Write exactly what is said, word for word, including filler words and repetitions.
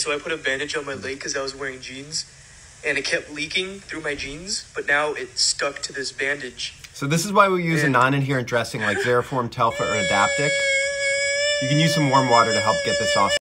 so I put a bandage on my leg because I was wearing jeans, and it kept leaking through my jeans, but now it stuck to this bandage. So this is why we use and... a non-adherent dressing like Xeriform, Telfa, or Adaptic. You can use some warm water to help get this off.